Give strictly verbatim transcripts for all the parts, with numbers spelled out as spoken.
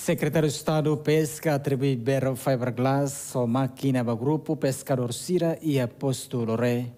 Secretário de Estado Pesca atribui Bero Fiberglass ao máquina do grupo Pescador Sira e aposto Lore.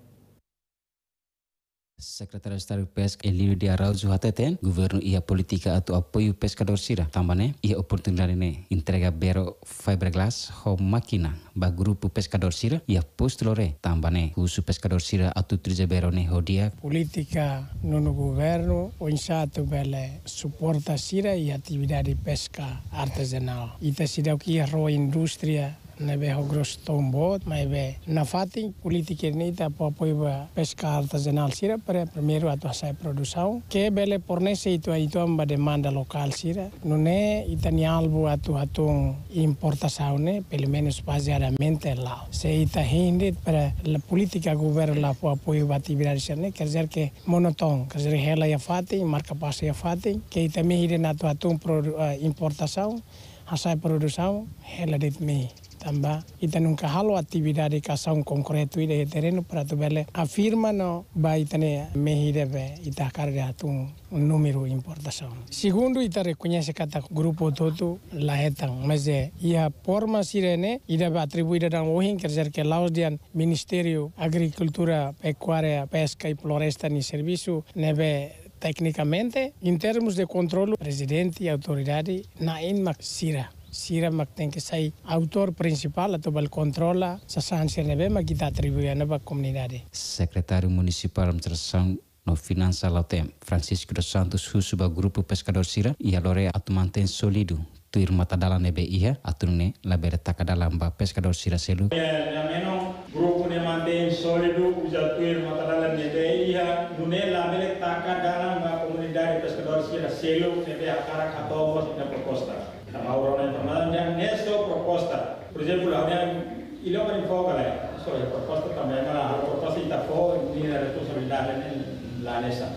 Secretário de Estado de Pesca Elio de Araújo Hateten, governo ia política atau apoio pescador Sira. Também ia oportunidade ne entrega Bero Fiberglass ao máquina ba grupo pescador Sira e aposto Lore. Também uso pescador Sira atau trize Bero ne hodia. Política no governo, o insato bele suporta Sira e atividade pesca artesanal. Ita sida o que a indústria nebe ho grosso tombot, mas be na fatin política nita po apoio pesca artesanal Sira para primeiro atu sai produção que bele fornece itu itu amba demanda local Sira não é itani albo atu atung importação né pelo menos baseadamente lá se ita hindi para a política governo lá po apoio atividade Sira né quer dizer que monoton quer dizer ela ia fatin marca passa ia fatin que ita me hide atu atung importação asai produção ela dit me tambah ita nunca halo atividade cação concreto ide terreno para tu bele afirma no ba itane mehirebe ita carga tu um número importação. Segundo ita reconhece kata grupo todo lahetang mas é ia forma sirene ida atribuída dan wohin quer dizer que laos dian Ministério Agricultura, Pecuária, Pesca e Floresta ni serviço nebe tecnicamente em termos de controle presidente e autoridade na inmak Sira Sira mak tem que sair autor principal atau bal controla sasansia nebe mak kita atribui na ba comunidade. Secretário Municipal Administração no Finança Lautem, Francisco dos Santos Husuba Grupo Pescador Sira e a Lore atu mantém sólido tuir mata dalam nebe ia aturne labere taka dalam ba Pescador Sira selu. Ya menon grupo ne mantém sólido usa tuir mata dalam nebe ia nune labere taka dalam ba comunidade Pescador Sira selu nebe akara katobo na proposta. Ahora una nesto proposta, por exemplo, a il homem foca lá, só a proposta também a proposta está fora de responsabilidade lá nessa.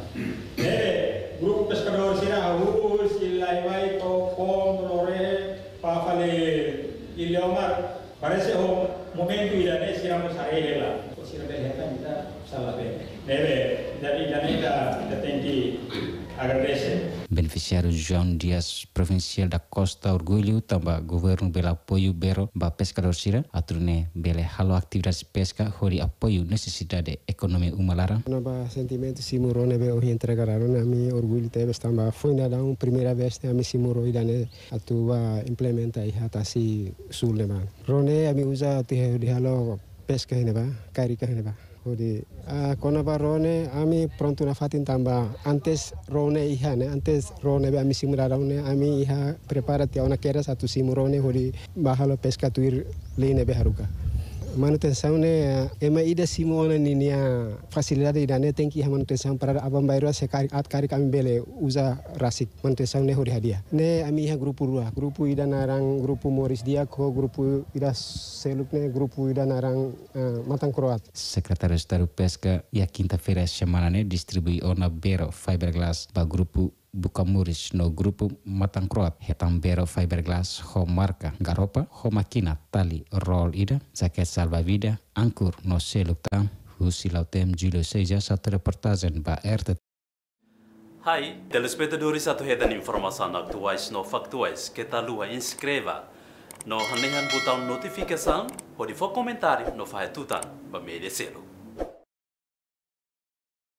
É grupo pescador será o se lá vai to com lore para falar il homem parece o momento ida né se vamos a ela, o se bem está salah bem. Deve jadi jadi tem que agradecer. Beneficiário João Dias, provincial da Costa Orgulho, também governo bela apoio Bero ba pescador Sira, aturne bela halo atividades pesca, hori apoio necessidade economia umalara. Naba sentimento simuro nebe o entregaram na mi orgulho teve estava foi na um primeira vez a mi simuro idane atua implementa e hatasi sulema. Rone a mi usa te de halo pesca neba, carika neba. Jadi, uh, kona ba rone ami pronto na fatin tamba antes rone iha ne antes rone be ami simura rone ami iha prepara tia ona kera satu simurone hodi bahalo pesca tuir line be haruka manutenção ne ema ida simona ninia facilidade idane tem que manutenção para abam bairro se kari at kari kami bele usa rasik manutenção ne hodi hadia ne ami iha grupo rua grupo ida narang grupo Moris Diako grupo ida seluk ne grupo ida narang uh, Matang Croat. Secretário de Estado Pesca e a quinta-feira semana ne distribui ona Bero Fiberglass ba grupo Bukamuris no grupo Matang Croat hetam Bero Fiberglass ho marca garopa ho makina tali roll ida jaket salva-vida angkur no seluk tam husi lautem Julio Seja satu reportagem ba R T. Hai, telespectadores atau hetan informasi aktuais no faktuais kita lua inscreva no hanehan botão notificação ou de for comentário no faz tutan ba media selo.